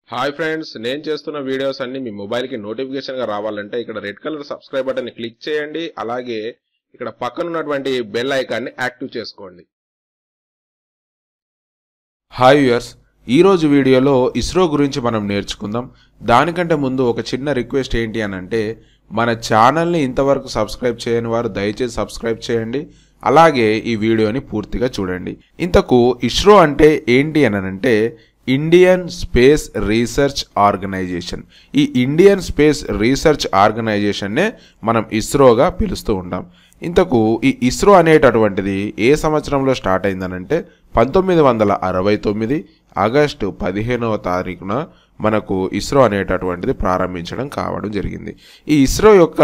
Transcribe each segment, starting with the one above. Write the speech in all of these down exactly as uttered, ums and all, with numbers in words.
Hi friends, నేను చేస్తున్న videos అన్ని మీ మొబైల్ కి నోటిఫికేషన్ గా రావాలంటే ఇక్కడ రెడ్ కలర్ సబ్స్క్రైబ్ బటన్ ని క్లిక్ చేయండి. అలాగే ఇక్కడ పక్కన ఉన్నటువంటి బెల్ ఐకాన్ ని యాక్టివ్ చేసుకోండి. హాయ్ వ్యూయర్స్, ఈ రోజు వీడియోలో ఇస్రో గురించి మనం నేర్చుకుందాం. దానికంటే ముందు ఒక చిన్న రిక్వెస్ట్ ఏంటి అని అంటే, మన ఛానల్ని ఇంతవరకు సబ్స్క్రైబ్ చేయని వారు దయచేసి సబ్స్క్రైబ్ చేయండి. అలాగే ఈ వీడియోని పూర్తిగా చూడండి. ఇంతకు ఇస్రో అంటే ఏంటి అని అంటే ఇండియన్ స్పేస్ రీసెర్చ్ ఆర్గనైజేషన్. ఈ ఇండియన్ స్పేస్ రీసెర్చ్ ఆర్గనైజేషన్నే మనం ఇస్రోగా పిలుస్తూ ఉంటాం. ఇంతకు ఈ ఇస్రో అనేటటువంటిది ఏ సంవత్సరంలో స్టార్ట్ అయిందనంటే పంతొమ్మిది వందల అరవై తొమ్మిది ఆగస్టు పదిహేనవ తారీఖున మనకు ఇస్రో అనేటటువంటిది ప్రారంభించడం కావడం జరిగింది. ఈ ఇస్రో యొక్క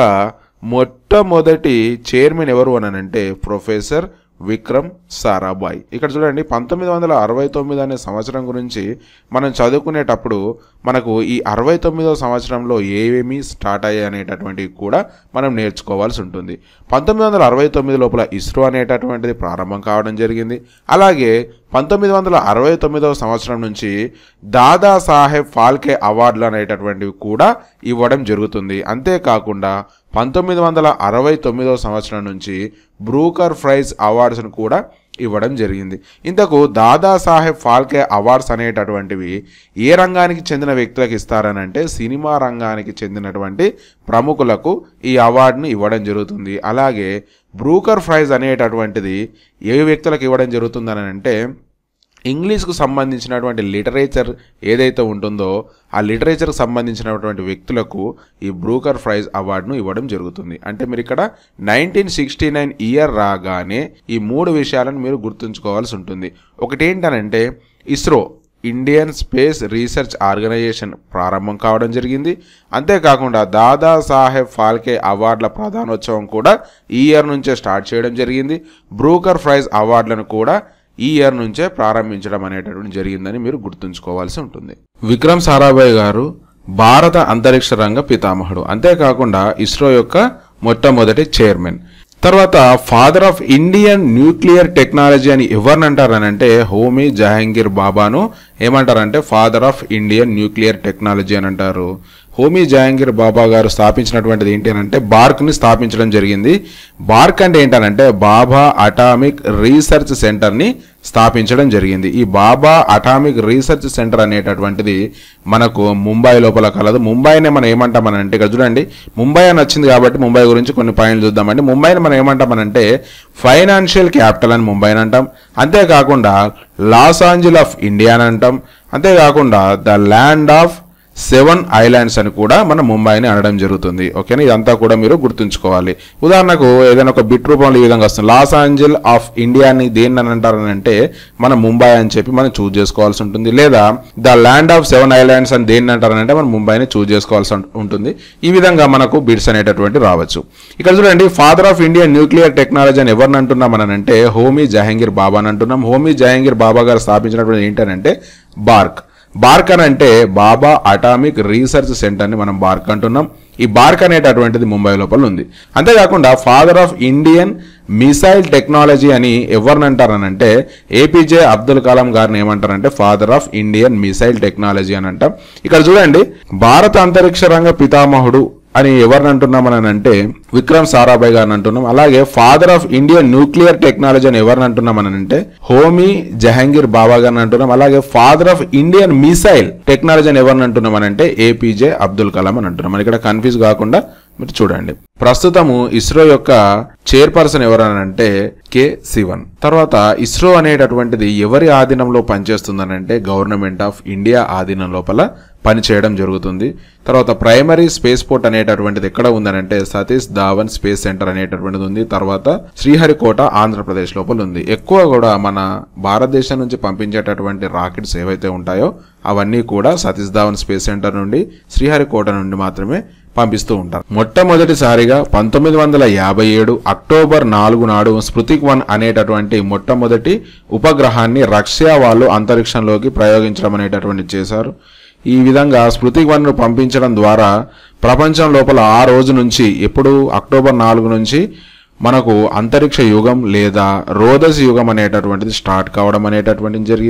మొట్టమొదటి చైర్మన్ ఎవరు అని అంటే ప్రొఫెసర్ విక్రమ్ సారాభాయ్. ఇక్కడ చూడండి, పంతొమ్మిది వందల అరవై తొమ్మిది అనే సంవత్సరం గురించి మనం చదువుకునేటప్పుడు మనకు ఈ అరవై తొమ్మిదవ సంవత్సరంలో ఏమేమి స్టార్ట్ అయ్యాయి అనేటటువంటివి కూడా మనం నేర్చుకోవాల్సి ఉంటుంది. పంతొమ్మిది వందల అరవై తొమ్మిది లోపల ఇస్రో అనేటటువంటిది ప్రారంభం కావడం జరిగింది. అలాగే పంతొమ్మిది వందల అరవై తొమ్మిదవ సంవత్సరం నుంచి దాదాసాహెబ్ ఫాల్కే అవార్డులు అనేటటువంటివి కూడా ఇవ్వడం జరుగుతుంది. అంతేకాకుండా పంతొమ్మిది వందల అరవై తొమ్మిదవ సంవత్సరం నుంచి బ్రూకర్ ప్రైజ్ అవార్డ్స్ను కూడా ఇవ్వడం జరిగింది. ఇంతకు దాదాసాహెబ్ ఫాల్కే అవార్డ్స్ అనేటటువంటివి ఏ రంగానికి చెందిన వ్యక్తులకు ఇస్తారనంటే సినిమా రంగానికి చెందినటువంటి ప్రముఖులకు ఈ అవార్డును ఇవ్వడం జరుగుతుంది. అలాగే బ్రూకర్ ప్రైజ్ అనేటటువంటిది ఏ వ్యక్తులకు ఇవ్వడం జరుగుతుందని అంటే ఇంగ్లీష్కు సంబంధించినటువంటి లిటరేచర్ ఏదైతే ఉంటుందో ఆ లిటరేచర్కి సంబంధించినటువంటి వ్యక్తులకు ఈ బ్రూకర్ ప్రైజ్ అవార్డును ఇవ్వడం జరుగుతుంది. అంటే మీరు ఇక్కడ నైన్టీన్ సిక్స్టీ నైన్ ఇయర్ రాగానే ఈ మూడు విషయాలను మీరు గుర్తుంచుకోవాల్సి ఉంటుంది. ఒకటి ఏంటనంటే ISRO Indian Space Research Organisation ప్రారంభం కావడం జరిగింది. అంతేకాకుండా దాదాసాహెబ్ ఫాల్కే అవార్డుల ప్రధానోత్సవం కూడా ఈ ఇయర్ నుంచే స్టార్ట్ చేయడం జరిగింది. బ్రూకర్ ప్రైజ్ అవార్డులను కూడా ఈ ఇయర్ నుంచే ప్రారంభించడం అనేటటువంటి జరిగిందని మీరు గుర్తుంచుకోవాల్సి ఉంటుంది. విక్రమ్ సారాభాయ్ గారు భారత అంతరిక్ష రంగ పితామహుడు. అంతేకాకుండా ఇస్రో యొక్క మొట్టమొదటి చైర్మన్. తర్వాత father of Indian nuclear technology అని ఎవరిని అంటారనంటే హోమీ జహాంగీర్ బాబాను ఏమంటారంటే father of Indian nuclear technology అని అంటారు. హోమీ జహాంగీర్ బాబా గారు స్థాపించినటువంటిది ఏంటి అంటే బార్క్ని స్థాపించడం జరిగింది. బార్క్ అంటే ఏంటనంటే బాబా అటామిక్ రీసెర్చ్ సెంటర్ని స్థాపించడం జరిగింది. ఈ బాబా అటామిక్ రీసెర్చ్ సెంటర్ అనేటటువంటిది మనకు ముంబై లోపల కలదు. ముంబైనే మనం ఏమంటామనంటే ఇక్కడ చూడండి, ముంబై అని వచ్చింది కాబట్టి ముంబై గురించి కొన్ని పాయింట్లు చూద్దామండి. ముంబైని మనం ఏమంటామనంటే ఫైనాన్షియల్ క్యాపిటల్ అని ముంబైని అంటాం. అంతేకాకుండా లాస్ ఏంజెల్స్ ఆఫ్ ఇండియా అని అంటాం. అంతేకాకుండా the land of seven islands అని కూడా మనం ముంబైని అనడం జరుగుతుంది. ఓకేనా, ఇదంతా కూడా మీరు గుర్తుంచుకోవాలి. ఉదాహరణకు ఏదైనా ఒక బిట్ రూపంలో ఈ విధంగా వస్తుంది. లాస్ ఏంజెల్స్ ఆఫ్ ఇండియాని దేన్ని అని అంటారని అంటే మనం ముంబై అని చెప్పి మనం చూజ్ చేసుకోవాల్సి ఉంటుంది. లేదా the land of seven islands అని దేన్ని అంటారనంటే మనం ముంబైని చూజ్ చేసుకోవాల్సి ఉంటుంది. ఈ విధంగా మనకు బిట్స్ అనేటటువంటి రావచ్చు. ఇక్కడ చూడండి, father of Indian nuclear technology అని ఎవరిని అంటున్నాం అని అంటే హోమీ జహాంగీర్ బాబా అని అంటున్నాం. హోమీ జహాంగీర్ బాబా గారు స్థాపించినటువంటి ఏంటనంటే బార్క్. బార్క్ అని అంటే బాబా అటామిక్ రీసెర్చ్ సెంటర్ని మనం బార్క్ అంటున్నాం. ఈ బార్క్ అనేటటువంటిది ముంబై లోపల ఉంది. అంతేకాకుండా father of Indian missile technology అని ఎవరిని అంటారనంటే ఏపీజే అబ్దుల్ కలాం గారిని ఏమంటారంటే father of Indian missile technology అని అంటాం. ఇక్కడ చూడండి, భారత అంతరిక్ష రంగ పితామహుడు అని ఎవరిని అంటున్నామని అంటే విక్రమ్ సారాభాయ్ గారిని అంటున్నాం. అలాగే father of Indian nuclear technology అని ఎవరిని అంటున్నామని అంటే హోమీ జహాంగీర్ బాబా గారిని అంటున్నాం. అలాగే father of Indian missile technology అని ఎవరిని అంటున్నామని అంటే ఏపీజే అబ్దుల్ కలాం అని అంటున్నాం. ఇక్కడ కన్ఫ్యూజ్ కాకుండా మీరు చూడండి. ప్రస్తుతము ఇస్రో యొక్క చైర్పర్సన్ ఎవరనంటే కె శివన్. తర్వాత ఇస్రో అనేటటువంటిది ఎవరి ఆధీనంలో పనిచేస్తుందనంటే గవర్నమెంట్ ఆఫ్ ఇండియా ఆధీనం లోపల పనిచేయడం జరుగుతుంది. తర్వాత ప్రైమరీ స్పేస్ పోర్ట్ అనేటటువంటిది ఎక్కడ ఉందనంటే సతీష్ ధావన్ స్పేస్ సెంటర్ అనేటటువంటిది ఉంది. తర్వాత శ్రీహరికోట ఆంధ్రప్రదేశ్ లోపల ఉంది. ఎక్కువ కూడా మన భారతదేశం నుంచి పంపించేటటువంటి రాకెట్స్ ఏవైతే ఉంటాయో అవన్నీ కూడా సతీష్ ధావన్ స్పేస్ సెంటర్ నుండి శ్రీహరికోట నుండి మాత్రమే పంపిస్తూ ఉంటారు. మొట్టమొదటిసారిగా పంతొమ్మిది వందల యాభై ఏడు అక్టోబర్ నాలుగు నాడు స్పుత్నిక్ వన్ అనేటటువంటి మొట్టమొదటి ఉపగ్రహాన్ని రష్యా వాళ్ళు అంతరిక్షంలోకి ప్రయోగించడం అనేటటువంటి చేశారు. ఈ విధంగా స్పుత్నిక్ వన్ ను పంపించడం ద్వారా ప్రపంచం లోపల ఆ రోజు నుంచి ఎప్పుడు అక్టోబర్ నాలుగు నుంచి మనకు అంతరిక్ష యుగం లేదా రోదసి యుగం అనేటటువంటిది స్టార్ట్ కావడం అనేటటువంటిది జరిగింది.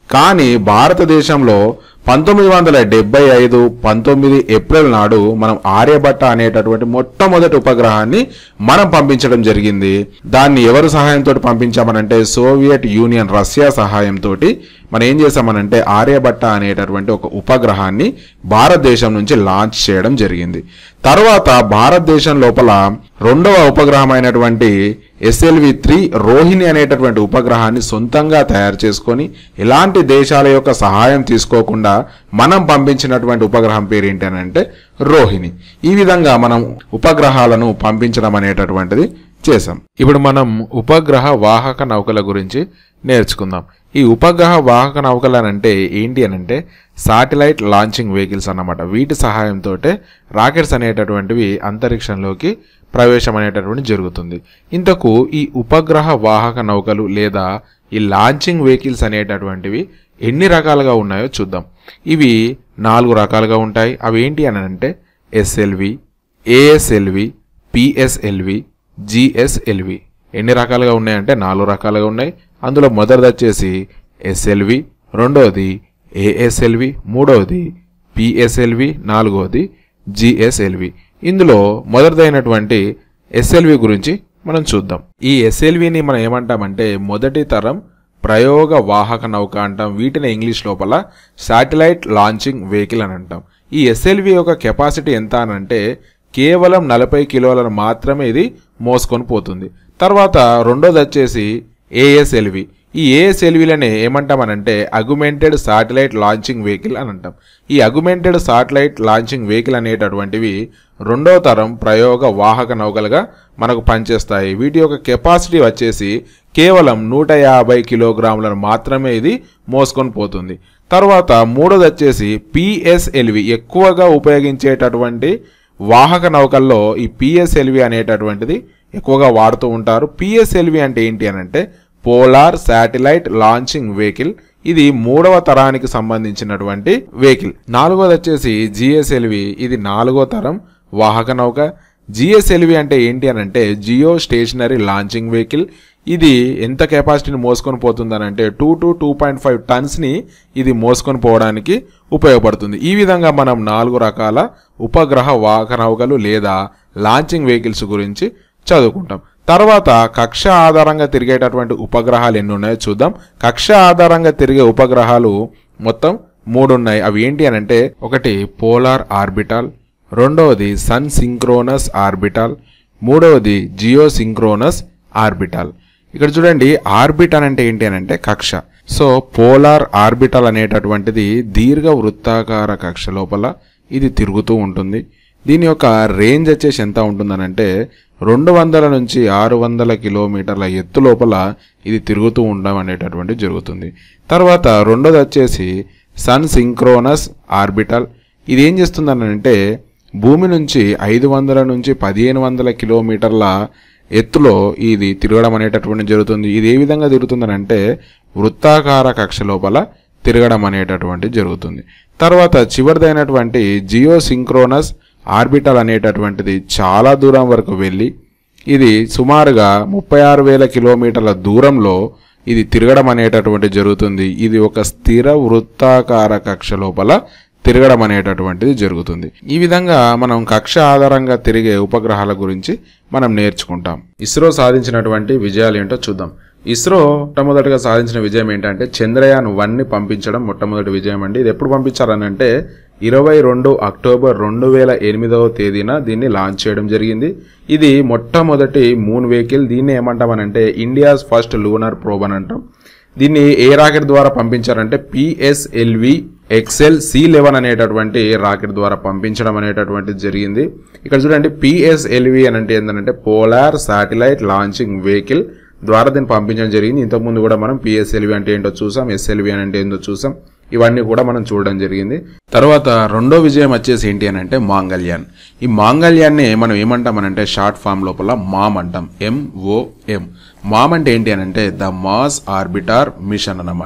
కానీ భారతదేశంలో పంతొమ్మిది వందల డెబ్బై ఐదు పంతొమ్మిది ఏప్రిల్ నాడు మనం ఆర్యభట్ట అనేటటువంటి మొట్టమొదటి ఉపగ్రహాన్ని మనం పంపించడం జరిగింది. దాన్ని ఎవరు సహాయంతో పంపించామనంటే సోవియట్ యూనియన్ రష్యా సహాయంతో మనం ఏం చేసామనంటే ఆర్యభట్ట అనేటటువంటి ఒక ఉపగ్రహాన్ని భారతదేశం నుంచి లాంచ్ చేయడం జరిగింది. తర్వాత భారతదేశం లోపల రెండవ ఉపగ్రహం అయినటువంటి ఎస్ఎల్వి త్రీ రోహిణి అనేటటువంటి ఉపగ్రహాన్ని సొంతంగా తయారు చేసుకొని ఎలాంటి దేశాల యొక్క సహాయం తీసుకోకుండా మనం పంపించినటువంటి ఉపగ్రహం పేరు ఏంటి అని అంటే రోహిణి. ఈ విధంగా మనం ఉపగ్రహాలను పంపించడం అనేటటువంటిది చేసాం. ఇప్పుడు మనం ఉపగ్రహ వాహక నౌకల గురించి నేర్చుకుందాం. ఈ ఉపగ్రహ వాహక నౌకలు అని అంటే ఏంటి అని అంటే శాటిలైట్ లాంచింగ్ వెహికల్స్ అన్నమాట. వీటి సహాయంతో రాకెట్స్ అనేటటువంటివి అంతరిక్షంలోకి ప్రవేశం అనేటటువంటి జరుగుతుంది. ఇంతకు ఈ ఉపగ్రహ వాహక నౌకలు లేదా ఈ లాంచింగ్ వెహికల్స్ అనేటటువంటివి ఎన్ని రకాలుగా ఉన్నాయో చూద్దాం. ఇవి నాలుగు రకాలుగా ఉంటాయి. అవి ఏంటి అని అంటే ఎస్ఎల్వి, ఏఎస్ఎల్వి, పిఎస్ఎల్వి, జిఎస్ఎల్వి. ఎన్ని రకాలుగా ఉన్నాయంటే నాలుగు రకాలుగా ఉన్నాయి. అందులో మొదటిది వచ్చేసి ఎస్ఎల్వి, రెండవది ఏఎస్ఎల్వి, మూడవది పిఎస్ఎల్వి, నాలుగవది జిఎస్ఎల్వి. ఇందులో మొదటిదైనటువంటి ఎస్ఎల్వి గురించి మనం చూద్దాం. ఈ ఎస్ఎల్విని మనం ఏమంటామంటే మొదటి తరం ప్రయోగ వాహక నౌక అంటాం. వీటిని ఇంగ్లీష్ లోపల శాటిలైట్ లాంచింగ్ వెహికల్ అని అంటాం. ఈ ఎస్ఎల్వి యొక్క కెపాసిటీ ఎంత అని అంటే కేవలం నలభై కిలోలను మాత్రమే ఇది మోసుకొని పోతుంది. తర్వాత రెండోది వచ్చేసి ఏఎస్ఎల్వి. ఈ ఏఎస్ఎల్విలనే ఏమంటామనంటే అగ్మెంటెడ్ శాటిలైట్ లాంచింగ్ వెహికల్ అని అంటాం. ఈ అగ్మెంటెడ్ శాటిలైట్ లాంచింగ్ వెహికల్ అనేటటువంటివి రెండో తరం ప్రయోగ వాహక నౌకలుగా మనకు పనిచేస్తాయి. వీటి యొక్క కెపాసిటీ వచ్చేసి కేవలం నూట యాభై కిలోగ్రాములను మాత్రమే ఇది మోసుకొని పోతుంది. తర్వాత మూడోది వచ్చేసి పిఎస్ఎల్వి. ఎక్కువగా ఉపయోగించేటటువంటి వాహక నౌకల్లో ఈ పిఎస్ఎల్వి అనేటటువంటిది ఎక్కువగా వాడుతూ ఉంటారు. పిఎస్ఎల్వి అంటే ఏంటి అని అంటే పోలార్ శాటిలైట్ లాంచింగ్ వెహికల్. ఇది మూడవ తరానికి సంబంధించినటువంటి వెహికల్. నాలుగోది వచ్చేసి జిఎస్ఎల్వి. ఇది నాలుగో తరం వాహక నౌక. జిఎస్ఎల్వి అంటే ఏంటి అని అంటే జియో స్టేషనరీ లాంచింగ్ వెహికల్. ఇది ఎంత కెపాసిటీని మోసుకొని పోతుందని అంటే two to two point five టన్స్ని ఇది మోసుకొని పోవడానికి ఉపయోగపడుతుంది. ఈ విధంగా మనం నాలుగు రకాల ఉపగ్రహ వాహక నౌకలు లేదా లాంచింగ్ వెహికల్స్ గురించి చదువుకుంటాం. తర్వాత కక్ష ఆధారంగా తిరిగేటటువంటి ఉపగ్రహాలు ఎన్ని ఉన్నాయో చూద్దాం. కక్ష ఆధారంగా తిరిగే ఉపగ్రహాలు మొత్తం మూడు ఉన్నాయి. అవి ఏంటి అని అంటే ఒకటి పోలార్ ఆర్బిటాల్, రెండవది సన్ సింక్రోనస్ ఆర్బిటాల్, మూడవది జియో సింక్రోనస్ ఆర్బిటాల్. ఇక్కడ చూడండి, ఆర్బిట్ అని అంటే ఏంటి అని అంటే కక్ష. సో పోలార్ ఆర్బిటాల్ అనేటటువంటిది దీర్ఘ వృత్తాకార కక్ష లోపల ఇది తిరుగుతూ ఉంటుంది. దీని యొక్క రేంజ్ వచ్చేసి ఎంత ఉంటుందనంటే రెండు వందల నుంచి ఆరు వందల కిలోమీటర్ల ఎత్తు లోపల ఇది తిరుగుతూ ఉండడం అనేటటువంటి జరుగుతుంది. తర్వాత రెండోది వచ్చేసి సన్ సింక్రోనస్ ఆర్బిటాల్. ఇది ఏం చేస్తుందనంటే భూమి నుంచి ఐదు వందల నుంచి పదిహేను వందల కిలోమీటర్ల ఎత్తులో ఇది తిరగడం అనేటటువంటి జరుగుతుంది. ఇది ఏ విధంగా తిరుగుతుందనంటే వృత్తాకార కక్ష లోపల తిరగడం అనేటటువంటి జరుగుతుంది. తర్వాత చివరిదైనటువంటి జియో సింక్రోనస్ ఆర్బిటాల్ అనేటటువంటిది చాలా దూరం వరకు వెళ్ళి ఇది సుమారుగా ముప్పై ఆరు వేల కిలోమీటర్ల దూరంలో ఇది తిరగడం అనేటటువంటి జరుగుతుంది. ఇది ఒక స్థిర వృత్తాకార కక్ష లోపల తిరగడం అనేటటువంటిది జరుగుతుంది. ఈ విధంగా మనం కక్ష ఆధారంగా తిరిగే ఉపగ్రహాల గురించి మనం నేర్చుకుంటాం. ఇస్రో సాధించినటువంటి విజయాలు ఏంటో చూద్దాం. ఇస్రో మొట్టమొదటిగా సాధించిన విజయం ఏంటంటే చంద్రయాన్ వన్ ని పంపించడం మొట్టమొదటి విజయం అండి. ఇది ఎప్పుడు పంపించారని అంటే ఇరవై రెండు అక్టోబర్ రెండు వేల ఎనిమిదవ తేదీన దీన్ని లాంచ్ చేయడం జరిగింది. ఇది మొట్టమొదటి మూన్ వెహికల్. దీన్ని ఏమంటామనంటే ఇండియాస్ ఫస్ట్ లూనర్ ప్రోబ్ అని అంటాం. దీన్ని ఏ రాకెట్ ద్వారా పంపించారంటే పిఎస్ఎల్వి ఎక్స్ఎల్ సి లెవెన్ అనేటటువంటి రాకెట్ ద్వారా పంపించడం అనేటటువంటిది జరిగింది. ఇక్కడ చూడండి, పిఎస్ఎల్వి అని అంటే ఏంటంటే పోలార్ శాటిలైట్ లాంచింగ్ వెహికల్ ద్వారా దీన్ని పంపించడం జరిగింది. ఇంతకుముందు కూడా మనం పిఎస్ఎల్వి అంటే ఏంటో చూసాం, ఎస్ఎల్వి అని అంటే ఏంటో చూసాం. ఇవన్నీ కూడా మనం చూడడం జరిగింది. తర్వాత రెండో విజయం వచ్చేసి ఏంటి అని అంటే మాంగళ్యాన్. ఈ మాంగళ్యాన్ని మనం ఏమంటామనంటే షార్ట్ ఫామ్ లోపల మామ్ అంటాం, ఎంఓఎం. మామ్ అంటే ఏంటి అని అంటే ద మాస్ ఆర్బిటార్ మిషన్ అన్నమాట.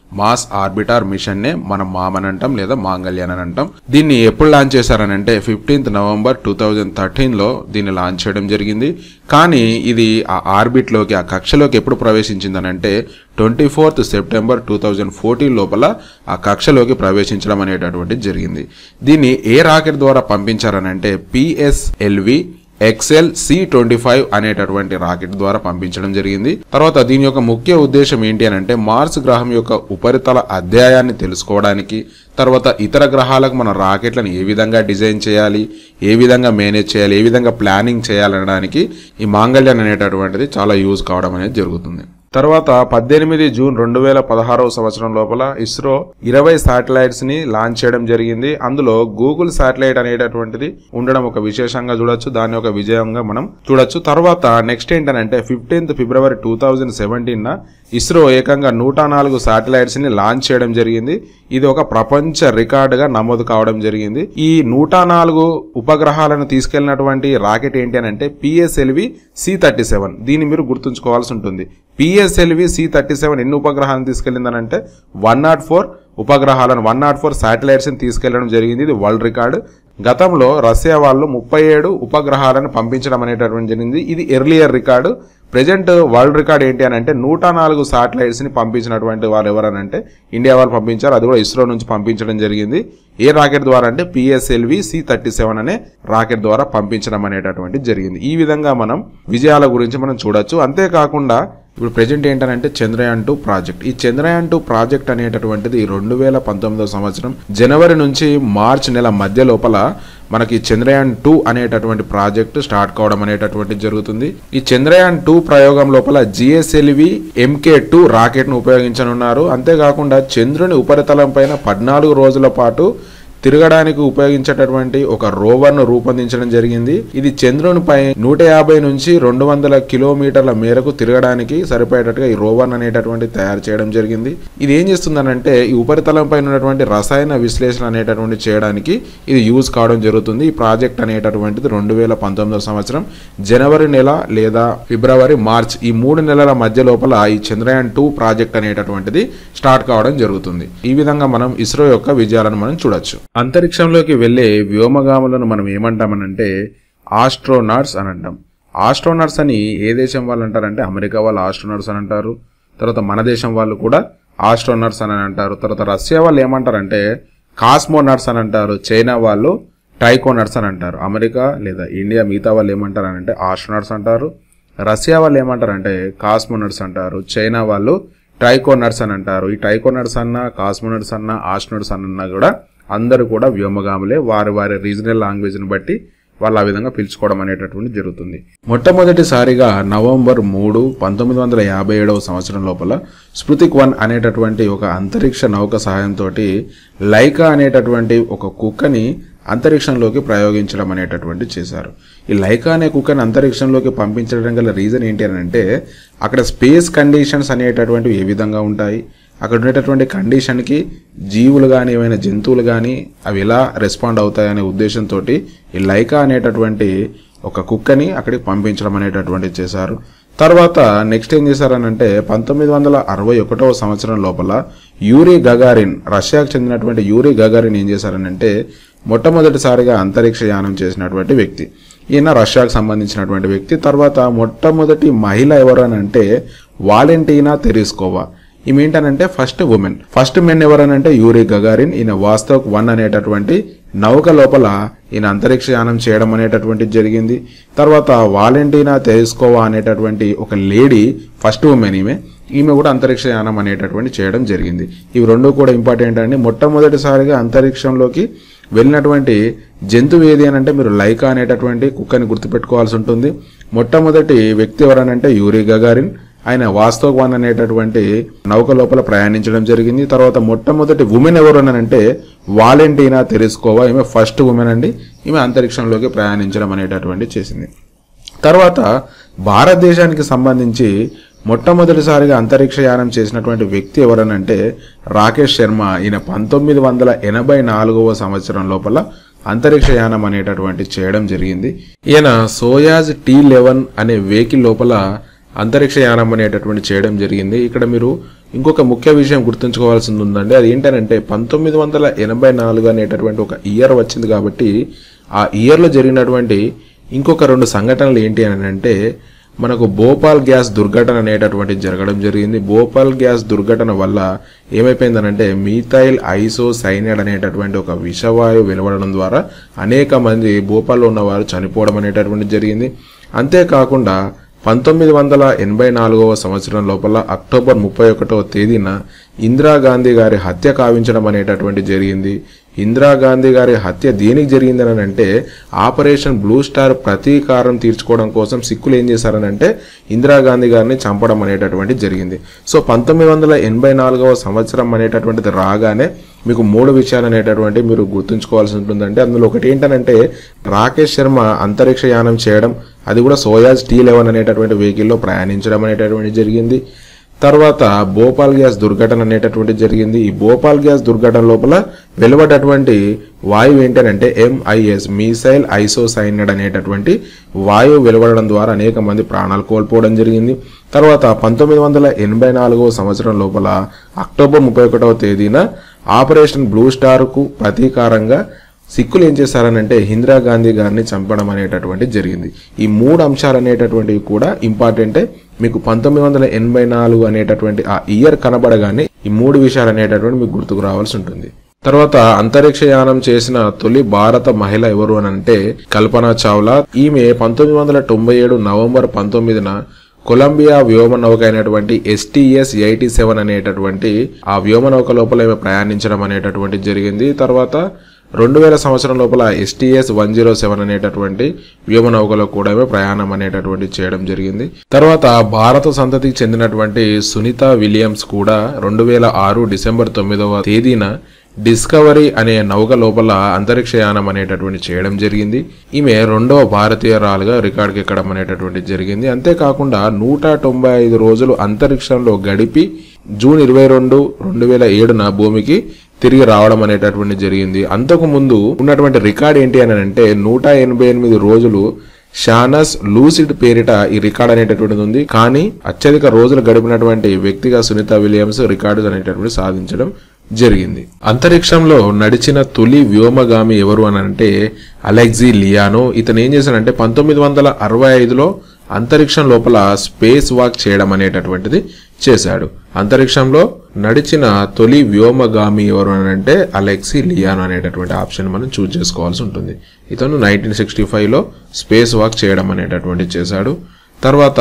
మాస్ ఆర్బిటార్ మిషన్ నే మనం మామ్ అని అంటాం లేదా మాంగళ్యాన్ అని అంటాం. దీన్ని ఎప్పుడు లాంచ్ చేశారనంటే fifteenth November two thousand thirteen లో దీన్ని లాంచ్ చేయడం జరిగింది. కానీ ఇది ఆ ఆర్బిట్ లోకి ఆ కక్షలోకి ఎప్పుడు ప్రవేశించిందనంటే twenty fourth September two thousand fourteen లోపల ఆ కక్షలోకి ప్రవేశించడం అనేటటువంటిది జరిగింది. దీన్ని ఏ రాకెట్ ద్వారా పంపించారనంటే PSLV XL C twenty five అనేటటువంటి రాకెట్ ద్వారా పంపించడం జరిగింది. తర్వాత దీని యొక్క ముఖ్య ఉద్దేశం ఏంటి అని అంటే మార్స్ గ్రహం యొక్క ఉపరితల అధ్యాయాన్ని తెలుసుకోవడానికి, తర్వాత ఇతర గ్రహాలకు మన రాకెట్లను ఏ విధంగా డిజైన్ చేయాలి, ఏ విధంగా మేనేజ్ చేయాలి, ఏ విధంగా ప్లానింగ్ చేయాలనడానికి ఈ మాంగళ్యాన్ అనేటటువంటిది చాలా యూజ్ కావడం అనేది జరుగుతుంది. తర్వాత పద్దెనిమిది జూన్ రెండు వేల పదహారవ సంవత్సరం లోపల ఇస్రో ఇరవై శాటిలైట్స్ ని లాంచ్ చేయడం జరిగింది. అందులో గూగుల్ శాటిలైట్ అనేటటువంటిది ఉండడం ఒక విశేషంగా చూడొచ్చు, దాన్ని ఒక విజయంగా మనం చూడొచ్చు. తర్వాత నెక్స్ట్ ఏంటంటే fifteenth February two thousand seventeen న ఇస్రో ఏకంగా నూట నాలుగు శాటిలైట్స్ ని లాంచ్ చేయడం జరిగింది. ఇది ఒక ప్రపంచ రికార్డుగా నమోదు కావడం జరిగింది. ఈ నూట నాలుగు ఉపగ్రహాలను తీసుకెళ్లినటువంటి రాకెట్ ఏంటి అని అంటే పిఎస్ఎల్వి సి థర్టీ సెవెన్. దీన్ని మీరు గుర్తుంచుకోవాల్సి ఉంటుంది. పిఎస్ఎల్వి సి థర్టీ సెవెన్ ఎన్ని ఉపగ్రహాలను తీసుకెళ్లిందనంటే వన్ నాట్ ఫోర్ ఉపగ్రహాలను వన్ నాట్ ఫోర్ శాటిలైట్స్ ని తీసుకెళ్లడం జరిగింది. ఇది వరల్డ్ రికార్డు. గతంలో రష్యా వాళ్ళు ముప్పై ఏడు ఉపగ్రహాలను పంపించడం అనేటటువంటి జరిగింది. ఇది earlier record. Present world record ఏంటి అని అంటే నూట నాలుగు శాటిలైట్స్ ని పంపించినటువంటి వాళ్ళు ఎవరనంటే ఇండియా వాళ్ళు పంపించారు. అది కూడా ఇస్రో నుంచి పంపించడం జరిగింది. ఏ రాకెట్ ద్వారా అంటే పిఎస్ఎల్వి సి థర్టీ సెవెన్ అనే రాకెట్ ద్వారా పంపించడం అనేటటువంటి జరిగింది. ఈ విధంగా మనం విజయాల గురించి మనం చూడొచ్చు. అంతేకాకుండా ఇప్పుడు ప్రెజెంట్ ఏంటంటే చంద్రయాన్ టూ ప్రాజెక్ట్. ఈ చంద్రయాన్ టూ ప్రాజెక్ట్ అనేటటువంటిది రెండు వేల పంతొమ్మిదవ సంవత్సరం జనవరి నుంచి మార్చ్ నెల మధ్య లోపల మనకి చంద్రయాన్ టూ అనేటటువంటి ప్రాజెక్ట్ స్టార్ట్ కావడం అనేటటువంటి జరుగుతుంది. ఈ చంద్రయాన్ టూ ప్రయోగం లోపల జిఎస్ఎల్వి ఎంకే టూ రాకెట్ ను ఉపయోగించనున్నారు. అంతేకాకుండా చంద్రుని ఉపరితలం పైన పద్నాలుగు రోజుల పాటు తిరగడానికి ఉపయోగించేటటువంటి ఒక రోవర్ ను రూపొందించడం జరిగింది. ఇది చంద్రునిపై నూట యాభై నుంచి రెండు వందల కిలోమీటర్ల మేరకు తిరగడానికి సరిపోయేటట్టుగా ఈ రోవర్ అనేటటువంటి తయారు చేయడం జరిగింది. ఇది ఏం చేస్తుందనంటే ఈ ఉపరితలం పైన ఉన్నటువంటి రసాయన విశ్లేషణ అనేటటువంటి చేయడానికి ఇది యూజ్ కావడం జరుగుతుంది. ఈ ప్రాజెక్ట్ అనేటటువంటిది రెండు వేల పంతొమ్మిదవ సంవత్సరం జనవరి నెల లేదా ఫిబ్రవరి మార్చ్ ఈ మూడు నెలల మధ్య లోపల ఈ చంద్రయాన్ టూ ప్రాజెక్ట్ అనేటటువంటిది స్టార్ట్ కావడం జరుగుతుంది. ఈ విధంగా మనం ఇస్రో యొక్క విజయాలను మనం చూడొచ్చు. అంతరిక్షంలోకి వెళ్లే వ్యోమగాములను మనం ఏమంటామనంటే ఆస్ట్రోనాట్స్ అని అంటాం. ఆస్ట్రోనాట్స్ అని ఏ దేశం వాళ్ళు అంటారంటే అమెరికా వాళ్ళు ఆస్ట్రోనాట్స్ అని అంటారు. తర్వాత మన దేశం వాళ్ళు కూడా ఆస్ట్రోనాట్స్ అని అంటారు. తర్వాత రష్యా వాళ్ళు ఏమంటారంటే కాస్మోనాట్స్ అని అంటారు. చైనా వాళ్ళు టైకోనాట్స్ అని అంటారు. అమెరికా లేదా ఇండియా మిగతా వాళ్ళు ఏమంటారంటే ఆస్ట్రోనాట్స్ అంటారు. రష్యా వాళ్ళు ఏమంటారంటే కాస్మోనాట్స్ అంటారు. చైనా వాళ్ళు టైకోనాట్స్ అని అంటారు. ఈ టైకోనాట్స్ అన్న కాస్మోనాట్స్ అన్న ఆస్ట్రోనాట్స్ అన్న కూడా అందరూ కూడా వ్యోమగాములే. వారి వారి రీజనల్ లాంగ్వేజ్ని బట్టి వాళ్ళు ఆ విధంగా పిలుచుకోవడం అనేటటువంటి జరుగుతుంది. మొట్టమొదటిసారిగా నవంబర్ మూడు పంతొమ్మిది వందల యాభై ఏడవ సంవత్సరం లోపల స్పుతిక్ వన్ అనేటటువంటి ఒక అంతరిక్ష నౌక సహాయంతో లైకా అనేటటువంటి ఒక కుక్కని అంతరిక్షంలోకి ప్రయోగించడం అనేటటువంటి చేశారు. ఈ లైకా అనే కుక్కని అంతరిక్షంలోకి పంపించడం గల రీజన్ ఏంటి అని అంటే అక్కడ స్పేస్ కండిషన్స్ అనేటటువంటివి ఏ విధంగా ఉంటాయి, అక్కడ ఉండేటటువంటి కండిషన్కి జీవులు కానీ ఏమైనా జంతువులు కానీ అవి ఎలా రెస్పాండ్ అవుతాయనే ఉద్దేశంతో ఈ లైకా అనేటటువంటి ఒక కుక్కని అక్కడికి పంపించడం అనేటటువంటి చేశారు. తర్వాత నెక్స్ట్ ఏం చేశారనంటే పంతొమ్మిది వందల అరవై ఒకటవ సంవత్సరం లోపల యూరీ గగారిన్, రష్యాకు చెందినటువంటి యూరీ గగారిన్ ఏం చేశారనంటే మొట్టమొదటిసారిగా అంతరిక్ష యానం చేసినటువంటి వ్యక్తి. ఈయన రష్యాకు సంబంధించినటువంటి వ్యక్తి. తర్వాత మొట్టమొదటి మహిళ ఎవరనంటే వాలెంటీనా తెరిస్కోవా. ఈమె ఏంటనంటే ఫస్ట్ ఉమెన్. ఫస్ట్ మెన్ ఎవరనంటే యూరీ గగారిన్. ఈయన వాస్తవ్ వన్ అనేటటువంటి నౌక లోపల ఈయన అంతరిక్ష యానం చేయడం అనేటటువంటి జరిగింది. తర్వాత వాలెంటీనా తెరిస్కోవా అనేటటువంటి ఒక లేడీ ఫస్ట్ ఉమెన్. ఈమె ఈమె కూడా అంతరిక్ష యానం అనేటటువంటి చేయడం జరిగింది. ఇవి రెండు కూడా ఇంపార్టెంట్ అండి. మొట్టమొదటిసారిగా అంతరిక్షంలోకి వెళ్ళినటువంటి జంతువు ఏది అని అంటే మీరు లైకా అనేటటువంటి కుక్కని గుర్తుపెట్టుకోవాల్సి ఉంటుంది. మొట్టమొదటి వ్యక్తి ఎవరనంటే యూరీ గగారిన్. ఆయన వాస్తవ్ వన్ అనేటటువంటి నౌక లోపల ప్రయాణించడం జరిగింది. తర్వాత మొట్టమొదటి ఉమెన్ ఎవరు అంటే వాలెంటీనా తెరిస్కోవా. ఈమె ఫస్ట్ ఉమెన్ అండి. ఈమె అంతరిక్షంలోకి ప్రయాణించడం అనేటటువంటి చేసింది. తర్వాత భారతదేశానికి సంబంధించి మొట్టమొదటిసారిగా అంతరిక్ష యానం చేసినటువంటి వ్యక్తి ఎవరనంటే రాకేష్ శర్మ. ఈయన పంతొమ్మిది వందల ఎనభై నాలుగవ సంవత్సరం లోపల అంతరిక్ష యానం అనేటటువంటి చేయడం జరిగింది. ఈయన సోయాజ్ టీ లెవెన్ అనే వెహికల్ లోపల అంతరిక్ష యానం అనేటటువంటి చేయడం జరిగింది. ఇక్కడ మీరు ఇంకొక ముఖ్య విషయం గుర్తుంచుకోవాల్సింది ఉందండి. అది ఏంటంటే పంతొమ్మిది వందల ఎనభై నాలుగు అనేటటువంటి ఒక ఇయర్ వచ్చింది కాబట్టి ఆ ఇయర్లో జరిగినటువంటి ఇంకొక రెండు సంఘటనలు ఏంటి అని అంటే మనకు భోపాల్ గ్యాస్ దుర్ఘటన అనేటటువంటి జరగడం జరిగింది. భోపాల్ గ్యాస్ దుర్ఘటన వల్ల ఏమైపోయిందనంటే మీథైల్ ఐసోసైనైడ్ అనేటటువంటి ఒక విషవాయువు వెలువడడం ద్వారా అనేక మంది భోపాల్లో ఉన్నవారు చనిపోవడం అనేటటువంటి జరిగింది. అంతేకాకుండా పంతొమ్మిది వందల ఎనభై నాలుగవ సంవత్సరం లోపల అక్టోబర్ ముప్పై ఒకటవ తేదీన ఇందిరాగాంధీ గారి హత్య కావించడం అనేటటువంటి జరిగింది. ఇందిరాగాంధీ గారి హత్య దేనికి జరిగిందని అంటే ఆపరేషన్ బ్లూ స్టార్ ప్రతీకారం తీర్చుకోవడం కోసం సిక్కులు ఏం చేశారనంటే ఇందిరాగాంధీ గారిని చంపడం అనేటటువంటి జరిగింది. సో పంతొమ్మిది వందల ఎనభై నాలుగవ సంవత్సరం అనేటటువంటిది రాగానే మీకు మూడు విషయాలు అనేటటువంటి మీరు గుర్తుంచుకోవాల్సి ఉంటుందంటే అందులో ఒకటి ఏంటనంటే రాకేష్ శర్మ అంతరిక్ష యానం చేయడం, అది కూడా సోయాజ్ టీ లెవెన్ అనేటటువంటి వెహికల్లో ప్రయాణించడం అనేటటువంటి జరిగింది. తర్వాత భోపాల్ గ్యాస్ దుర్ఘటన అనేటటువంటి జరిగింది. ఈ భోపాల్ గ్యాస్ దుర్ఘటన లోపల వెలువడేటువంటి వాయువు ఏంటంటే ఎంఐఎస్ మీథైల్ ఐసోసైనైడ్ అనేటటువంటి వాయువు వెలువడడం ద్వారా అనేక మంది ప్రాణాలు కోల్పోవడం జరిగింది. తర్వాత పంతొమ్మిది వందల ఎనభై నాలుగవ సంవత్సరం లోపల అక్టోబర్ ముప్పై ఒకటవ తేదీన ఆపరేషన్ బ్లూ స్టార్ కు ప్రతీకారంగా సిక్కులు ఏం చేశారనంటే ఇందిరాగాంధీ గారిని చంపడం అనేటటువంటి జరిగింది. ఈ మూడు అంశాలు అనేటటువంటివి కూడా ఇంపార్టెంటే. మీకు పంతొమ్మిది వందల ఎనభై నాలుగు అనేటటువంటి ఆ ఇయర్ కనబడగానే ఈ మూడు విషయాలు అనేటటువంటి మీకు గుర్తుకు రావాల్సి ఉంటుంది. తర్వాత అంతరిక్ష యానం చేసిన తొలి భారత మహిళ ఎవరు అని అంటే కల్పన చావ్లా. ఈమె పంతొమ్మిది వందల తొంభై ఏడు నవంబర్ పంతొమ్మిదిన కొలంబియా వ్యోమనౌక అయినటువంటి ఎస్టీఎస్ ఎయిటీ సెవెన్ అనేటటువంటి ఆ వ్యోమనౌక లోపల ఈమె ప్రయాణించడం అనేటటువంటి జరిగింది. తర్వాత రెండు వేల సంవత్సరం లోపల ఎస్టీఎస్ వన్ జీరో సెవెన్ అనేటటువంటి వ్యోమనౌకలో కూడా ప్రయాణం అనేటటువంటి చేయడం జరిగింది. తర్వాత భారత సంతతికి చెందినటువంటి సునీత విలియమ్స్ కూడా రెండు వేల ఆరు డిసెంబర్ తొమ్మిదవ తేదీన డిస్కవరీ అనే నౌక లోపల అంతరిక్ష యానం అనేటటువంటి చేయడం జరిగింది. ఈమె రెండవ భారతీయురాలుగా రికార్డుకి ఎక్కడం అనేటటువంటి జరిగింది. అంతేకాకుండా నూట తొంభై ఐదు రోజులు అంతరిక్షంలో గడిపి జూన్ ఇరవై రెండు రెండు వేల ఏడున భూమికి తిరిగి రావడం అనేటటువంటి జరిగింది. అంతకు ముందు ఉన్నటువంటి రికార్డ్ ఏంటి అని అంటే నూట ఎనభై ఎనిమిది రోజులు షానస్ లూసిడ్ పేరిట ఈ రికార్డ్ అనేటటువంటిది ఉంది. కానీ అత్యధిక రోజులు గడిపినటువంటి వ్యక్తిగా సునీత విలియమ్స్ రికార్డు అనేటటువంటి సాధించడం జరిగింది. అంతరిక్షంలో నడిచిన తొలి వ్యోమగామి ఎవరు అని అంటే అలెక్సీ లియానో. ఇతను ఏం చేశాడంటే పంతొమ్మిది వందల అరవై ఐదులో అంతరిక్షం లోపల స్పేస్ వాక్ చేయడం అనేటటువంటిది చేశాడు. అంతరిక్షంలో నడిచిన తొలి వ్యోమగామి ఎవరు అని అంటే అలెక్సీ లియానో అనేటటువంటి ఆప్షన్ మనం చూజ్ చేసుకోవాల్సి ఉంటుంది. ఇతను నైన్టీన్ సిక్స్టీ ఫైవ్ లో స్పేస్ వాక్ చేయడం అనేటటువంటి చేశాడు. తర్వాత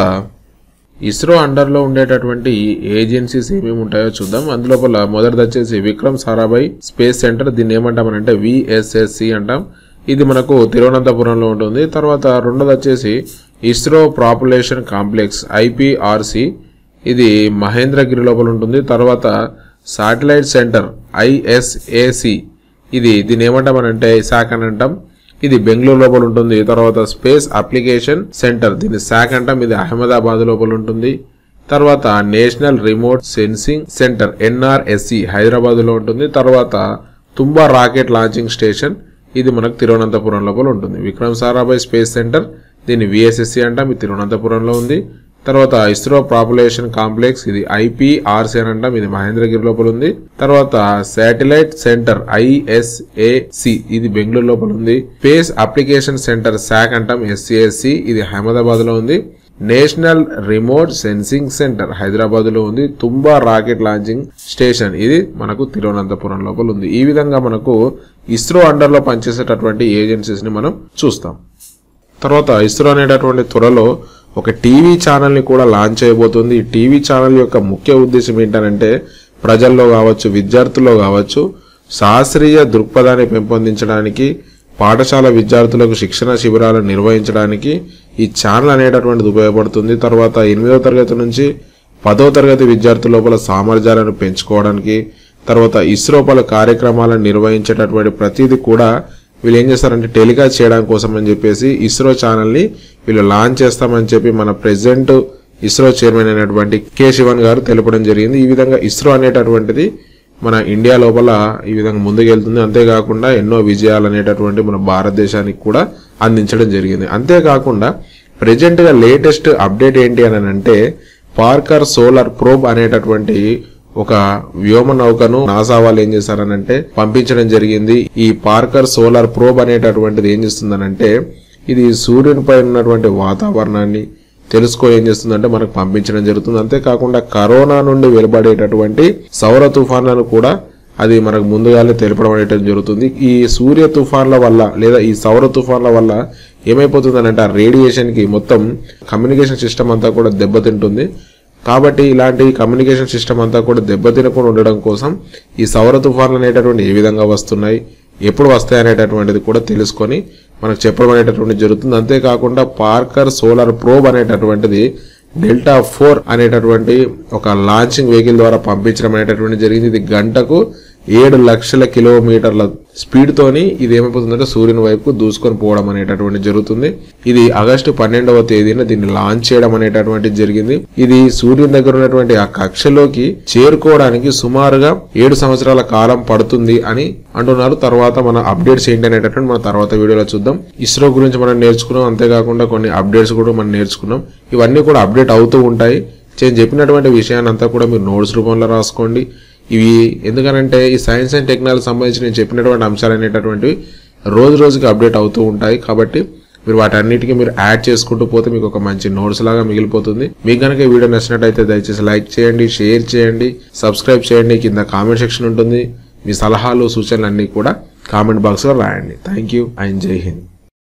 ఇస్రో అండర్లో ఉండేటటువంటి ఏజెన్సీస్ ఏమేమి ఉంటాయో చూద్దాం. అందులోపల మొదటిది వచ్చేసి విక్రమ్ సారాభాయ్ స్పేస్ సెంటర్. దీన్ని ఏమంటామనంటే విఎస్ఎస్సి అంటాం. ఇది మనకు తిరువనంతపురంలో ఉంటుంది. తర్వాత రెండోది వచ్చేసి ఇస్రో ప్రాపులేషన్ కాంప్లెక్స్ ఐపీఆర్సి. ఇది మహేంద్రగిరి లోపల ఉంటుంది. తర్వాత శాటిలైట్ సెంటర్ ఐఎస్ఏసి. ఇది దీన్ని ఏమంటామనంటే శాక్ అని అంటాం. ఇది బెంగళూరు లోపల ఉంటుంది. తర్వాత స్పేస్ అప్లికేషన్ సెంటర్, దీన్ని శాక్ అంటాం. ఇది అహ్మదాబాద్ లోపల ఉంటుంది. తర్వాత national remote sensing centre NRSC Hyderabad లో ఉంటుంది. తర్వాత తుంబా రాకెట్ లాంచింగ్ స్టేషన్, ఇది మనకు తిరువనంతపురం లోపల ఉంటుంది. విక్రమ్ సారాభాయ్ స్పేస్ సెంటర్, దీన్ని విఎస్ఎస్సి అంటాం. ఇది తిరువనంతపురంలో ఉంది. తర్వాత ఇస్రో పాపులేషన్ కాంప్లెక్స్, ఇది ఐపీఆర్సి అని అంటాం. ఇది మహేంద్రగిరి లోపల ఉంది. తర్వాత శాటిలైట్ సెంటర్ ఐఎస్ఏసి, ఇది బెంగళూరు లోపల ఉంది. స్పేస్ అప్లికేషన్ సెంటర్ శాక్ అంటాం ఎస్సిఎస్సి, ఇది అహ్మదాబాద్ లో ఉంది. National remote sensing centre Hyderabad లో ఉంది. తుంబా రాకెట్ లాంచింగ్ స్టేషన్, ఇది మనకు తిరువనంతపురం లోపల ఉంది. ఈ విధంగా మనకు ఇస్రో అండర్ లో పనిచేసేటటువంటి ఏజెన్సీస్ ని మనం చూస్తాం. తర్వాత ఇస్రో అనేటటువంటి త్వరలో ఒక టీవీ ఛానల్ ని కూడా లాంచ్ చేయబోతుంది. ఈ టీవీ ఛానల్ యొక్క ముఖ్య ఉద్దేశం ఏంటంటే ప్రజల్లో కావచ్చు, విద్యార్థుల్లో కావచ్చు, శాస్త్రీయ దృక్పథాన్ని పెంపొందించడానికి, పాఠశాల విద్యార్థులకు శిక్షణ శిబిరాలు నిర్వహించడానికి ఈ ఛానల్ అనేటటువంటిది ఉపయోగపడుతుంది. తర్వాత ఎనిమిదవ తరగతి నుంచి పదవ తరగతి విద్యార్థుల లోపల సామర్థ్యాలను పెంచుకోవడానికి, తర్వాత ఇస్రో పలు కార్యక్రమాలను నిర్వహించేటటువంటి ప్రతిదీ కూడా వీళ్ళు ఏం చేస్తారంటే టెలికాస్ట్ చేయడం కోసం అని చెప్పేసి ఇస్రో ఛానల్ ని వీళ్ళు లాంచ్ చేస్తామని చెప్పి మన ప్రెసిడెంట్ ఇస్రో చైర్మన్ అయినటువంటి కె శివన్ గారు తెలపడం జరిగింది. ఈ విధంగా ఇస్రో అనేటటువంటిది మన ఇండియా లోపల ఈ విధంగా ముందుకెళ్తుంది. అంతేకాకుండా ఎన్నో విజయాలు అనేటటువంటి మన భారతదేశానికి కూడా అందించడం జరిగింది. అంతేకాకుండా ప్రెజెంట్ గా లేటెస్ట్ అప్డేట్ ఏంటి అని అంటే పార్కర్ సోలార్ ప్రోబ్ అనేటటువంటి ఒక వ్యోమ నౌకను నాసా వాళ్ళు ఏం చేశారనంటే పంపించడం జరిగింది. ఈ పార్కర్ సోలార్ ప్రోబ్ అనేటటువంటిది ఏం చేస్తుందనంటే ఇది సూర్యునిపై ఉన్నటువంటి వాతావరణాన్ని తెలుసుకో ఏం చేస్తుందంటే మనకు పంపించడం జరుగుతుంది. అంతేకాకుండా కరోనా నుండి వెలువడేటటువంటి సౌర తుఫాన్లను కూడా అది మనకు ముందుగానే తెలపడం అనేటం జరుగుతుంది. ఈ సూర్య తుఫాన్ల వల్ల లేదా ఈ సౌర తుఫాన్ల వల్ల ఏమైపోతుందనంటే ఆ రేడియేషన్ కి మొత్తం కమ్యూనికేషన్ సిస్టమ్ అంతా కూడా దెబ్బతింటుంది. కాబట్టి ఇలాంటి కమ్యూనికేషన్ సిస్టమ్ అంతా కూడా దెబ్బతినకుండా ఉండడం కోసం ఈ సౌర తుఫాన్లు అనేటటువంటి ఏ విధంగా వస్తున్నాయి, ఎప్పుడు వస్తాయి అనేటటువంటిది కూడా తెలుసుకొని మనకు చెప్పడం అనేటటువంటిది జరుగుతుంది. అంతేకాకుండా పార్కర్ సోలార్ ప్రోబ్ అనేటటువంటిది డెల్టా ఫోర్ అనేటటువంటి ఒక లాంచింగ్ వెహికల్ ద్వారా పంపించడం అనేటటువంటి జరిగింది. ఇది గంటకు ఏడు లక్షల కిలోమీటర్ల స్పీడ్ తోని ఇది ఏమైపోతుందంటే సూర్యుని వైపు దూసుకొని పోవడం అనేటటువంటి జరుగుతుంది. ఇది ఆగస్టు పన్నెండవ తేదీన దీన్ని లాంచ్ చేయడం అనేటటువంటి జరిగింది. ఇది సూర్యుని దగ్గర ఉన్నటువంటి ఆ కక్షలోకి చేరుకోవడానికి సుమారుగా ఏడు సంవత్సరాల కాలం పడుతుంది అని అంటున్నారు. తర్వాత మన అప్డేట్స్ ఏంటి అనేటటువంటి మన తర్వాత వీడియోలో చూద్దాం. ఇస్రో గురించి మనం నేర్చుకున్నాం, అంతేకాకుండా కొన్ని అప్డేట్స్ కూడా మనం నేర్చుకున్నాం. ఇవన్నీ కూడా అప్డేట్ అవుతూ ఉంటాయి. నేను చెప్పినటువంటి విషయాన్ని అంతా కూడా మీరు నోట్స్ రూపంలో రాసుకోండి. ఇవి ఎందుకనంటే ఈ సైన్స్ అండ్ టెక్నాలజీ సంబంధించి నేను చెప్పినటువంటి అంశాలు అనేటటువంటివి రోజు రోజుకి అప్డేట్ అవుతూ ఉంటాయి. కాబట్టి మీరు వాటన్నిటికీ మీరు యాడ్ చేసుకుంటూ పోతే మీకు ఒక మంచి నోట్స్ లాగా మిగిలిపోతుంది. మీకు కనుక ఈ వీడియో నచ్చినట్టయితే దయచేసి లైక్ చేయండి, షేర్ చేయండి, సబ్స్క్రైబ్ చేయండి. కింద కామెంట్ సెక్షన్ ఉంటుంది. మీ సలహాలు సూచనలు అన్నీ కూడా కామెంట్ బాక్స్లో రాయండి. థ్యాంక్ యూ అండ్ జై హింద్.